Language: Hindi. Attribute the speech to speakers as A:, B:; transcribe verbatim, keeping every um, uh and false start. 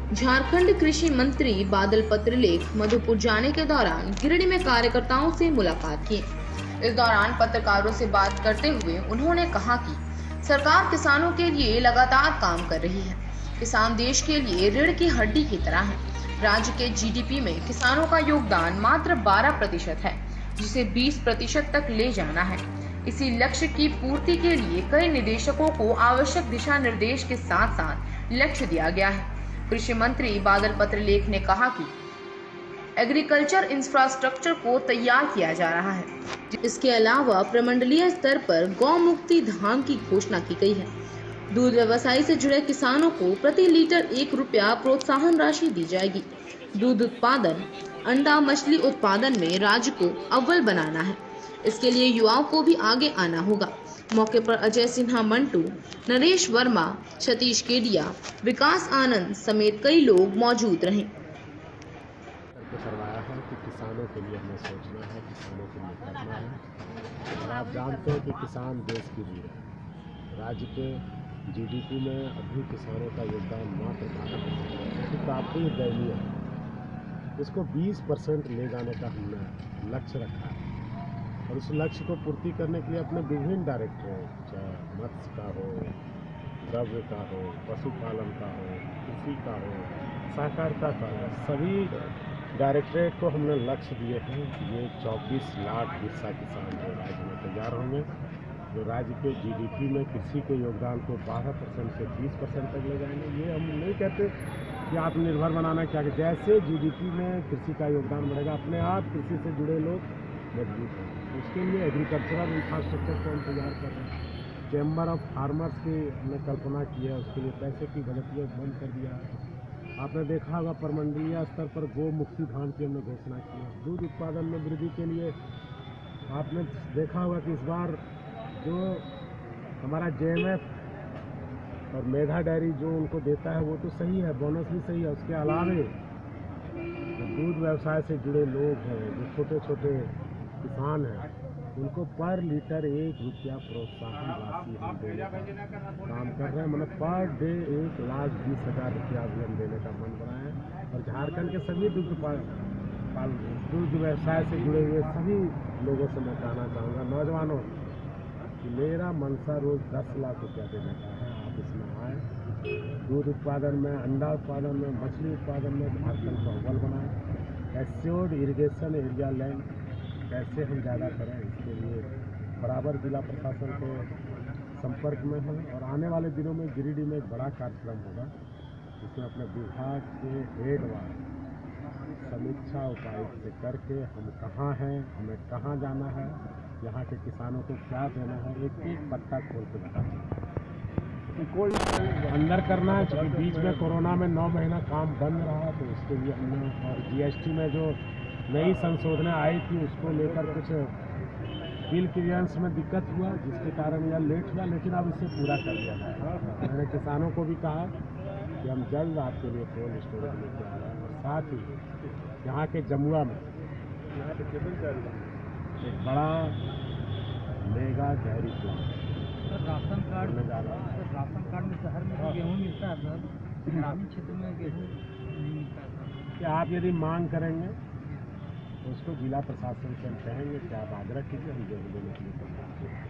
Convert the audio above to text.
A: झारखंड कृषि मंत्री बादल पत्रलेख मधुपुर जाने के दौरान गिरिडीह में कार्यकर्ताओं से मुलाकात की। इस दौरान पत्रकारों से बात करते हुए उन्होंने कहा कि सरकार किसानों के लिए लगातार काम कर रही है। किसान देश के लिए रीढ़ की हड्डी की तरह है। राज्य के जीडीपी में किसानों का योगदान मात्र बारह प्रतिशत है, जिसे बीस प्रतिशत तक ले जाना है। इसी लक्ष्य की पूर्ति के लिए कई निदेशकों को आवश्यक दिशा निर्देश के साथ साथ लक्ष्य दिया गया है। कृषि मंत्री बादल पत्रलेख ने कहा कि एग्रीकल्चर इंफ्रास्ट्रक्चर को तैयार किया जा रहा है। इसके अलावा प्रमंडलीय स्तर पर गौ मुक्ति धाम की घोषणा की गई है। दूध व्यवसाय से जुड़े किसानों को प्रति लीटर एक रुपया प्रोत्साहन राशि दी जाएगी। दूध उत्पादन, अंडा, मछली उत्पादन में राज्य को अव्वल बनाना है। इसके लिए युवाओं को भी आगे आना होगा। मौके पर अजय सिन्हा मंटू, नरेश वर्मा, सतीश केडिया, विकास आनंद समेत कई लोग मौजूद रहे।
B: करके करवाया है कि किसानों के लिए हमें सोचना है, किसानों के लिए करना है। और आप जानते हैं कि किसान देश की रीढ़ है। राज्य के जीडीपी में अभी किसानों का योगदान मात्र बारह परसेंट है, तो काफ़ी दयनीय है। इसको बीस परसेंट ले जाने का हमने लक्ष्य रखा है और उस लक्ष्य को पूर्ति करने के लिए अपने विभिन्न डायरेक्टरेट, चाहे मत्स्य का हो, द्रव्य का हो, पशुपालन का हो, कृषि का हो, सहकारिता का हो, सभी डायरेक्टरेट को हमने लक्ष्य दिए हैं कि ये चौबीस लाख हिस्सा किसान जो राज्य में तैयार होंगे, जो राज्य के जीडीपी में कृषि के योगदान को बारह परसेंट से बीस परसेंट तक ले जाएंगे। ये हम नहीं कहते कि आत्मनिर्भर बनाना क्या, कि जैसे जीडीपी में कृषि का योगदान बढ़ेगा, अपने आप कृषि से जुड़े लोग मजबूत होंगे। उसके लिए एग्रीकल्चरल इंफ्रास्ट्रक्चर को हम तैयार कर रहे हैं। चैम्बर ऑफ फार्मर्स की हमने कल्पना की है, उसके लिए पैसे की बजटीय बंद कर दिया है। आपने देखा होगा प्रमंडलीय स्तर पर गौ मुक्ति धाम की हमने घोषणा की है। दूध उत्पादन में वृद्धि के लिए आपने देखा होगा कि इस बार जो हमारा जेएमएफ और मेधा डेयरी जो उनको देता है वो तो सही है, बोनस भी सही है। उसके अलावे जो दूध व्यवसाय से जुड़े लोग हैं, जो छोटे छोटे किसान हैं, उनको पर लीटर एक रुपया प्रोत्साहन राशि हम देने का काम कर रहे हैं। मतलब पर डे एक लाख बीस हज़ार रुपया भी हम देने का मन बनाए हैं। और झारखंड के सभी दुग्ध पाल दुग्ध व्यवसाय से जुड़े हुए सभी लोगों से मैं कहना चाहूँगा, नौजवानों, कि मेरा मनसा रोज दस लाख रुपया देने का है। आप इसमें आए। दूध उत्पादन में, अंडा उत्पादन में, मछली उत्पादन में झारखंड को अव्वल बनाए। एस्योर्ड इरिगेशन एरिया लैंड कैसे हम ज़्यादा करें, इसके लिए बराबर जिला प्रशासन के संपर्क में हैं। और आने वाले दिनों में गिरिडीह में एक बड़ा कार्यक्रम होगा, जिसमें अपने विभाग के हेडवार समीक्षा उपायुक्त से करके हम कहाँ हैं, हमें कहाँ जाना है, यहाँ के किसानों को क्या देना है, एक एक पत्ता खोल के बताना कोई अंदर करना है। क्योंकि बीच में कोरोना में नौ महीना काम बंद रहा, तो उसके लिए हमने, और जीएसटी में जो नई संशोधनें आई थी उसको लेकर कुछ बिल क्लियरेंस में दिक्कत हुआ, जिसके कारण यह लेट हुआ, लेकिन अब इसे पूरा कर दिया जाए। मैंने किसानों को भी कहा कि हम जल्द आपके लिए कोल्ड स्टोरेज लेके आ रहे हैं। और साथ ही यहाँ के जमुआ में एक बड़ा mega dairy plant
C: ration card
B: होने जा रहा है।
C: सर, राशन कार्ड में शहर में तो गेहूँ मिलता है सर, ग्रामीण क्षेत्र में गेहूँ नहीं मिलता है सर।
B: कि आप यदि मांग करेंगे तो उसको जिला प्रशासन से हम कहेंगे कि आप आग्रह कीजिए, हम गेहूँ देने के लिए तैयार हैं।